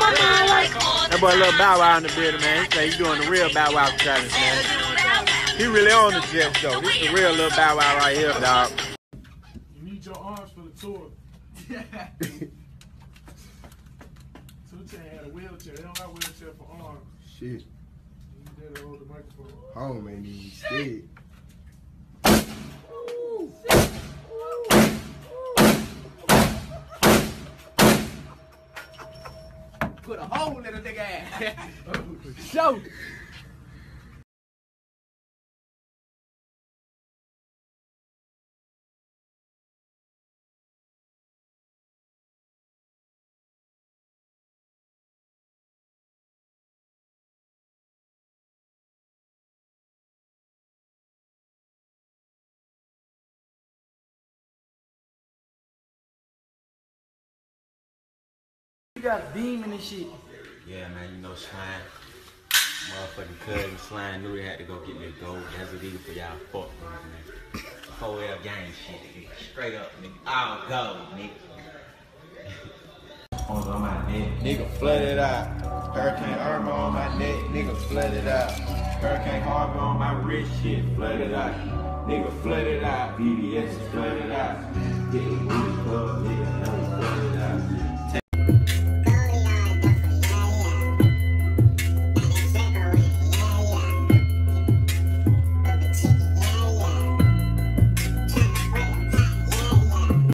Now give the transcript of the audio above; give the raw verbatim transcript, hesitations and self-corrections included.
That boy Lil Bow Wow in the building, man. He say he's doing the real Bow Wow challenge, man. He really on the Jets, though. This is the real Lil Bow Wow right here, dog. You need your arms for the tour. Two-Chain had a wheelchair. They don't got a wheelchair for arms. Shit. You did hold the microphone. Home ain't even scared. Put a hole in a nigga ass. Show. You got beaming and shit. Yeah, man, you know Slime. Motherfucking cousin Slime knew he had to go get me a gold. That's what he did for y'all fuck niggas, man. Whole L gang shit, nigga. Straight up, nigga. All gold, nigga. On my neck. Nigga flooded out. Hurricane Irma on my neck. Nigga flooded out. Hurricane Harvey on my wrist. Shit flooded out. Nigga flooded out. B B S is flooded out. Getting booty club. Nigga, no flooded out.